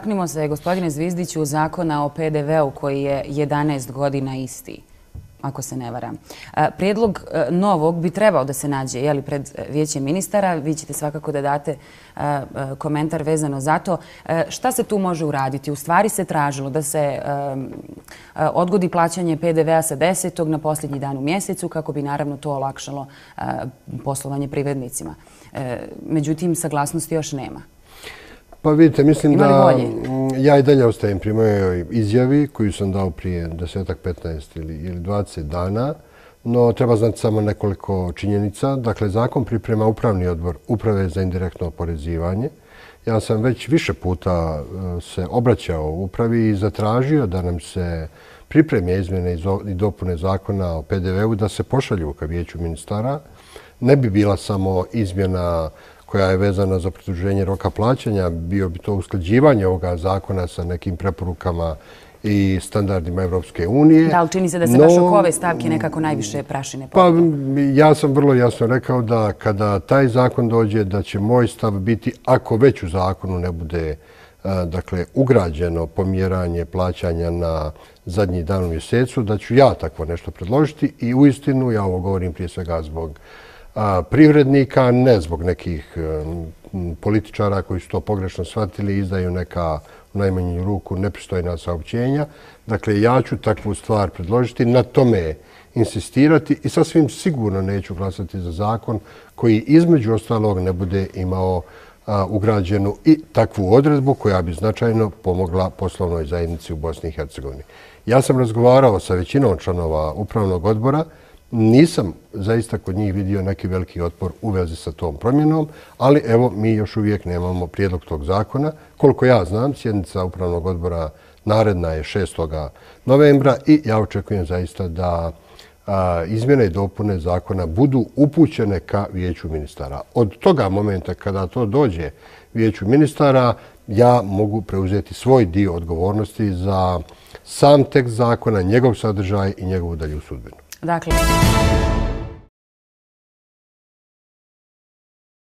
Dotaknimo se, gospodine Zvizdiću, zakona o PDV-u koji je 11 godina isti, ako se ne varam. Prijedlog novog bi trebao da se nađe pred Vijećem ministara. Vi ćete svakako da date komentar vezano za to. Šta se tu može uraditi? U stvari se tražilo da se odgodi plaćanje PDV-a sa 10. na posljednji dan u mjesecu kako bi naravno to olakšalo poslovanje privrednicima. Međutim, saglasnosti još nema. Pa vidite, mislim da ja i dalje ostajem pri mojoj izjavi koju sam dao prije 10, 15 ili 20 dana, no treba znati samo nekoliko činjenica. Dakle, zakon priprema Upravni odbor Uprave za indirektno oporezivanje. Ja sam već više puta se obraćao upravi i zatražio da nam se pripreme izmjene i dopune zakona o PDV-u da se pošalju ka Vijeću ministara. Ne bi bila samo izmjena koja je vezana za produženje roka plaćanja, bio bi to usklađivanje ovoga zakona sa nekim preporukama i standardima Evropske unije. Da, ali čini se da se baš oko ove stavke nekako najviše prašine podignu. Pa ja sam vrlo jasno rekao da kada taj zakon dođe, da će moj stav biti, ako već u zakonu ne bude ugrađeno pomjeranje plaćanja na zadnji dan u mjesecu, da ću ja takvo nešto predložiti i uistinu, ja ovo govorim prije svega zbog privrednika, ne zbog nekih političara koji su to pogrešno shvatili i izdaju neka u najmanju ruku nepristojna saopćenja. Dakle, ja ću takvu stvar predložiti, na tome insistirati i sasvim sigurno neću glasati za zakon koji između ostalog ne bude imao ugrađenu i takvu odredbu koja bi značajno pomogla poslovnoj zajednici u Bosni i Hercegovini. Ja sam razgovarao sa većinom članova Upravnog odbora. Nisam zaista kod njih vidio neki veliki otpor u vezi sa tom promjenom, ali evo, mi još uvijek nemamo prijedlog tog zakona. Koliko ja znam, sjednica Upravnog odbora naredna je 6. novembra i ja očekujem zaista da izmjene i dopune zakona budu upućene ka Vijeću ministara. Od toga momenta kada to dođe Vijeću ministara, ja mogu preuzeti svoj dio odgovornosti za sam tekst zakona, njegov sadržaj i njegovu dalju sudbinu. Dakle...